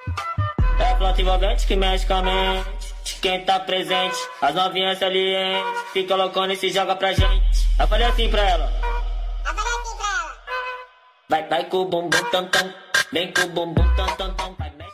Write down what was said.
É planta envolvente que mexe com a mente. Quem tá presente, as novinhas salientes. Fica loucona e se joga pra gente. Eu falei assim pra ela. Vai, vai com o bumbum tam tam. Vem com o bumbum tam tam tam. Vai.